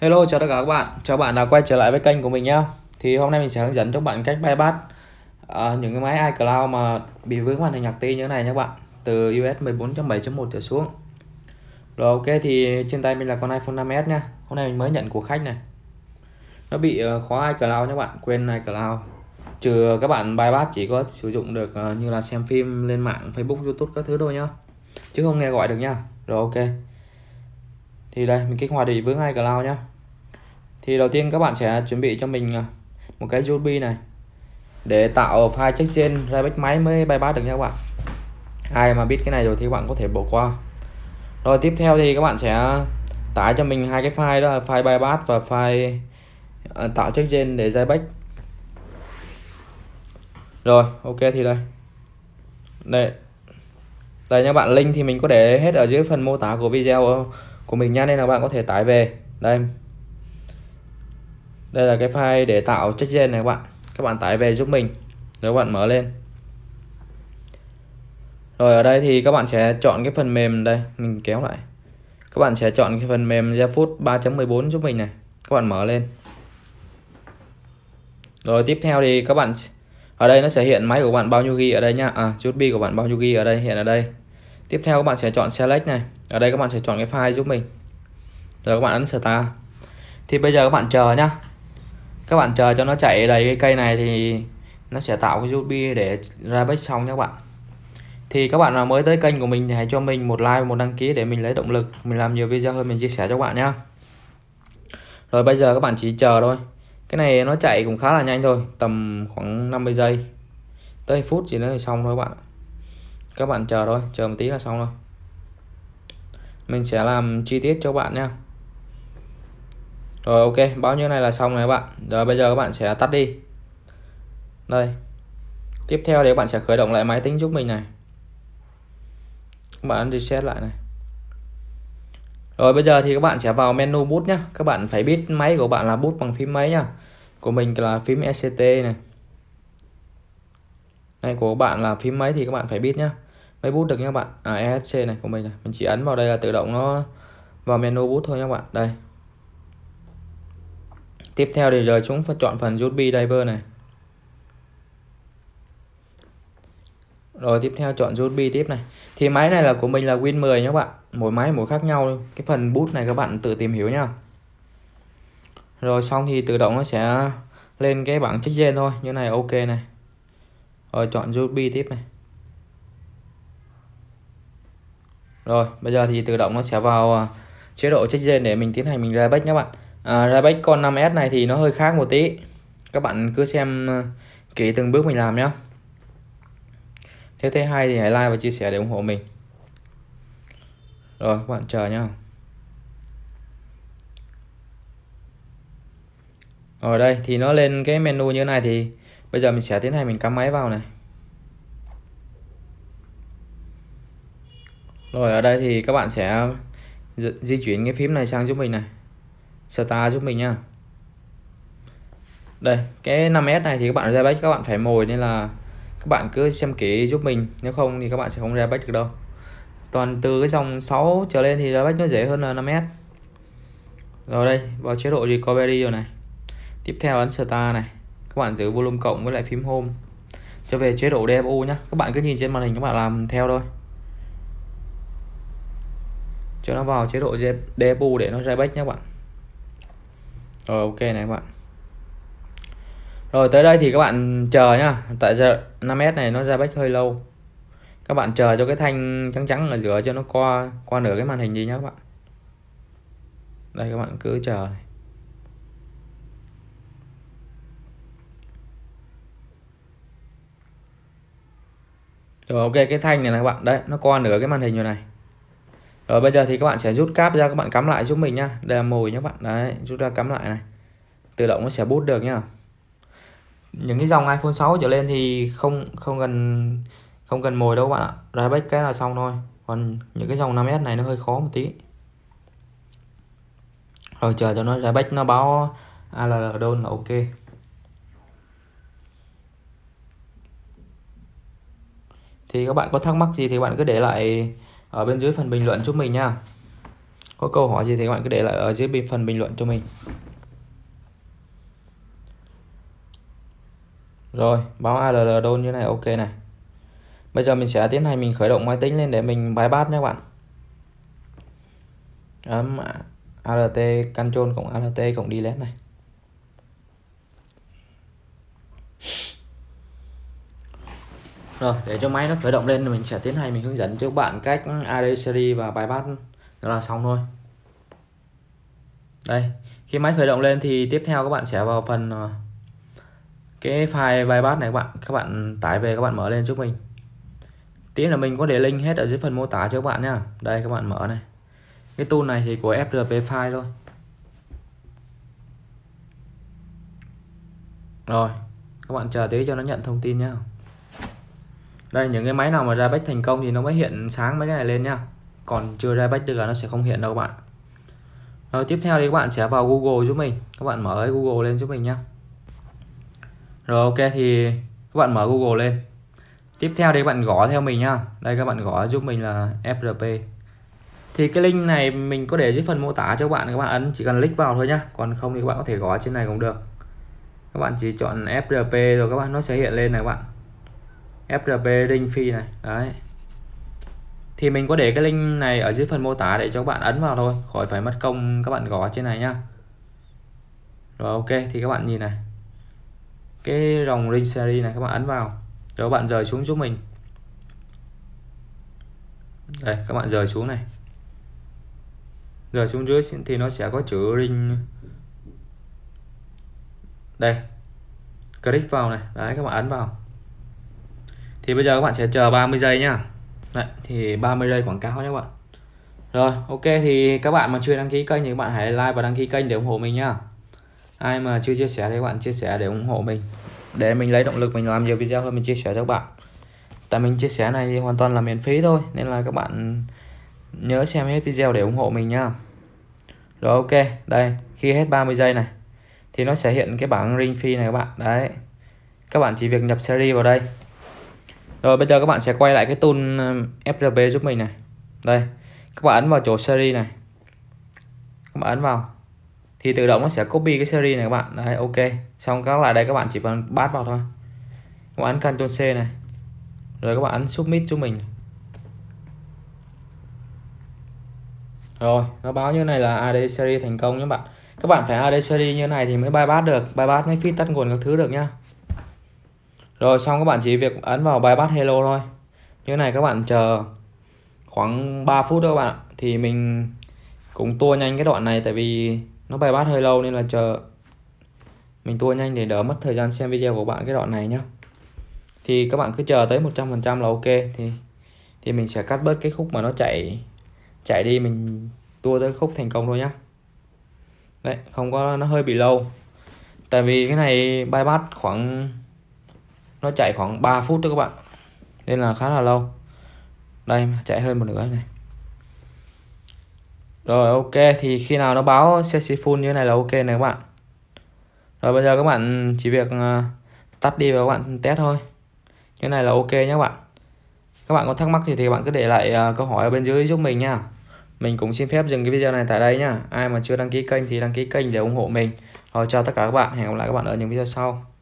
Hello, chào tất cả các bạn. Chào bạn đã quay trở lại với kênh của mình nhá. Thì hôm nay mình sẽ hướng dẫn cho bạn cách bypass những cái máy iCloud mà bị vướng màn hình nhạc ti như thế này nhé các bạn. Từ iOS 14.7.1 trở xuống. Rồi ok, thì trên tay mình là con iPhone 5s nha. Hôm nay mình mới nhận của khách này. Nó bị khóa iCloud nhé các bạn, quên iCloud. Trừ các bạn bypass chỉ có sử dụng được như là xem phim lên mạng Facebook, YouTube các thứ thôi nhá. Chứ không nghe gọi được nha. Rồi ok. Thì đây, mình kích hoạt bị vướng iCloud nhá. Thì đầu tiên các bạn sẽ chuẩn bị cho mình một cái USB này để tạo file check gen ra bách máy mới bypass được nha các bạn. Ai mà biết cái này rồi thì các bạn có thể bỏ qua. Rồi tiếp theo thì các bạn sẽ tải cho mình hai cái file, đó là file bypass và file tạo check gen để ra bách. Rồi ok, thì đây đây nha bạn, link thì mình có để hết ở dưới phần mô tả của video của mình nha, nên là bạn có thể tải về. Đây là cái file để tạo check gen này các bạn tải về giúp mình rồi các bạn mở lên. Rồi ở đây thì các bạn sẽ chọn cái phần mềm, đây mình kéo lại, các bạn sẽ chọn cái phần mềm Zafood 3.14 giúp mình này, các bạn mở lên. Rồi tiếp theo thì các bạn ở đây nó sẽ hiện máy của bạn bao nhiêu GB ở đây nhá, USB của bạn bao nhiêu GB ở đây, hiện ở đây. Tiếp theo các bạn sẽ chọn select này, ở đây các bạn sẽ chọn cái file giúp mình, rồi các bạn ấn start. Thì bây giờ các bạn chờ nhá, các bạn chờ cho nó chạy đầy cái cây này thì nó sẽ tạo cái USB để ra bách xong nhé các bạn. Thì các bạn nào mới tới kênh của mình thì hãy cho mình một like, một đăng ký để mình lấy động lực, mình làm nhiều video hơn, mình chia sẻ cho các bạn nhé. Rồi bây giờ các bạn chỉ chờ thôi, cái này nó chạy cũng khá là nhanh thôi, tầm khoảng 50 giây tới phút gì nữa thì xong thôi các bạn. Các bạn chờ thôi, chờ một tí là xong thôi. Mình sẽ làm chi tiết cho các bạn nhé. Rồi ok, bao nhiêu này là xong này các bạn. Rồi bây giờ các bạn sẽ tắt đi. Đây, tiếp theo thì các bạn sẽ khởi động lại máy tính giúp mình này, các bạn reset lại này. Rồi bây giờ thì các bạn sẽ vào menu boot nhá. Các bạn phải biết máy của bạn là boot bằng phím mấy nhá. Của mình là phím ECT này. Này của bạn là phím mấy thì các bạn phải biết nhá, mới boot được nha các bạn. ESC này của mình này, mình chỉ ấn vào đây là tự động nó vào menu boot thôi nha các bạn. Đây. Tiếp theo thì giờ chúng phải chọn phần USB driver này. Rồi tiếp theo chọn USB tiếp này. Thì máy này là của mình là Win 10 nhé các bạn. Mỗi máy mỗi khác nhau. Cái phần boot này các bạn tự tìm hiểu nha. Rồi xong thì tự động nó sẽ lên cái bảng check gen thôi, như này ok này. Rồi chọn USB tiếp này. Rồi bây giờ thì tự động nó sẽ vào chế độ check gen để mình tiến hành mình ra back các bạn. Ra back con 5S này thì nó hơi khác một tí. Các bạn cứ xem kỹ từng bước mình làm nhé. Nếu thấy hay thì hãy like và chia sẻ để ủng hộ mình. Rồi các bạn chờ nhá. Rồi đây thì nó lên cái menu như thế này, thì bây giờ mình sẽ tiến hành mình cắm máy vào này. Rồi ở đây thì các bạn sẽ di chuyển cái phím này sang giúp mình này, start giúp mình nha. Đây cái 5S này thì các bạn ra back các bạn phải mồi, nên là các bạn cứ xem kỹ giúp mình, nếu không thì các bạn sẽ không ra back được đâu. Toàn từ cái dòng 6 trở lên thì ra back nó dễ hơn là 5S. Rồi đây vào chế độ recovery rồi này. Tiếp theo ấn start này, các bạn giữ volume cộng với lại phím home cho về chế độ DFU nhé. Các bạn cứ nhìn trên màn hình các bạn làm theo thôi, cho nó vào chế độ DFU để nó ra back nhé các bạn. Rồi ok này các bạn. Rồi tới đây thì các bạn chờ nhá, tại giờ 5S này nó ra back hơi lâu. Các bạn chờ cho cái thanh trắng trắng ở giữa cho nó qua nửa cái màn hình gì nhá các bạn. Đây các bạn cứ chờ. Rồi ok, cái thanh này các bạn, đấy nó qua nửa cái màn hình rồi này. Rồi bây giờ thì các bạn sẽ rút cáp ra, các bạn cắm lại giúp mình nhá. Đây là mồi nhá các bạn, đấy rút ra cắm lại này, tự động nó sẽ boot được nhá. Những cái dòng iPhone 6 trở lên thì không cần mồi đâu các bạn ạ, ra back cái là xong thôi. Còn những cái dòng 5S này nó hơi khó một tí. Rồi chờ cho nó ra back, nó báo ALL down là ok. Thì các bạn có thắc mắc gì thì bạn cứ để lại ở bên dưới phần bình luận giúp mình nha. Có câu hỏi gì thì các bạn cứ để lại ở dưới phần bình luận cho mình. Rồi, báo ALL đôn như này, ok này. Bây giờ mình sẽ tiến hành mình khởi động máy tính lên để mình bypass nhé các bạn. Alt Ctrl cộng Alt cộng delete này. Rồi, để cho máy nó khởi động lên mình sẽ tiến hành mình hướng dẫn cho các bạn cách AD series và bypass là xong thôi. Đây, khi máy khởi động lên thì tiếp theo các bạn sẽ vào phần cái file bypass này các bạn tải về, các bạn mở lên giúp mình. Tí là mình có để link hết ở dưới phần mô tả cho các bạn nhá. Đây các bạn mở này. Cái tool này thì của FRP file thôi. Rồi, các bạn chờ tí cho nó nhận thông tin nhá. Đây, những cái máy nào mà ra back thành công thì nó mới hiện sáng mấy cái này lên nhá. Còn chưa ra back được là nó sẽ không hiện đâu các bạn. Rồi tiếp theo thì các bạn sẽ vào Google giúp mình. Các bạn mở cái Google lên giúp mình nhá. Rồi ok, thì các bạn mở Google lên. Tiếp theo thì các bạn gõ theo mình nhá. Đây các bạn gõ giúp mình là FRP. Thì cái link này mình có để dưới phần mô tả cho các bạn ấn chỉ cần click vào thôi nhá. Còn không thì các bạn có thể gõ trên này cũng được. Các bạn chỉ chọn FRP rồi các bạn nó sẽ hiện lên này các bạn. FRP ring fee này. Đấy. Thì mình có để cái link này ở dưới phần mô tả để cho các bạn ấn vào thôi, khỏi phải mất công các bạn gõ trên này nhá. Rồi ok, thì các bạn nhìn này. Cái dòng ring series này các bạn ấn vào. Rồi các bạn rời xuống giúp mình. Đây, các bạn rời xuống này. Rời xuống dưới thì nó sẽ có chữ ring. Đây. Click vào này, đấy các bạn ấn vào. Thì bây giờ các bạn sẽ chờ 30 giây nhá. Đấy, thì 30 giây quảng cáo nhé các bạn. Rồi, ok, thì các bạn mà chưa đăng ký kênh thì các bạn hãy like và đăng ký kênh để ủng hộ mình nhá. Ai mà chưa chia sẻ thì các bạn chia sẻ để ủng hộ mình, để mình lấy động lực mình làm nhiều video hơn, mình chia sẻ cho các bạn. Tại mình chia sẻ này thì hoàn toàn là miễn phí thôi, nên là các bạn nhớ xem hết video để ủng hộ mình nhá. Rồi ok, đây, khi hết 30 giây này thì nó sẽ hiện cái bảng ring fee này các bạn. Đấy. Các bạn chỉ việc nhập series vào đây. Rồi bây giờ các bạn sẽ quay lại cái tool FRP giúp mình này. Đây, các bạn ấn vào chỗ series này. Các bạn ấn vào thì tự động nó sẽ copy cái series này các bạn. Đấy, ok. Xong các lại đây các bạn chỉ cần paste vào thôi. Các bạn ấn Ctrl C này. Rồi các bạn ấn submit giúp mình. Rồi, nó báo như này là AD series thành công nhé bạn. Các bạn phải AD series như này thì mới bypass được, bypass mới feed tắt nguồn các thứ được nhá. Rồi xong các bạn chỉ việc ấn vào bypass hello thôi. Như này các bạn chờ khoảng 3 phút đó các bạn. Thì mình cũng tua nhanh cái đoạn này tại vì nó bypass hơi lâu nên là chờ mình tua nhanh để đỡ mất thời gian xem video của bạn cái đoạn này nhá. Thì các bạn cứ chờ tới 100% là ok, thì mình sẽ cắt bớt cái khúc mà nó chạy đi, mình tua tới khúc thành công thôi nhá. Đấy, không có, nó hơi bị lâu. Tại vì cái này bypass nó chạy khoảng 3 phút đó các bạn. Nên là khá là lâu. Đây chạy hơn một nửa này. Rồi ok, thì khi nào nó báo successful như thế này là ok này các bạn. Rồi bây giờ các bạn chỉ việc tắt đi và các bạn test thôi. Như này là ok nhé các bạn. Các bạn có thắc mắc thì các bạn cứ để lại câu hỏi ở bên dưới giúp mình nha. Mình cũng xin phép dừng cái video này tại đây nhá. Ai mà chưa đăng ký kênh thì đăng ký kênh để ủng hộ mình. Rồi chào tất cả các bạn, hẹn gặp lại các bạn ở những video sau.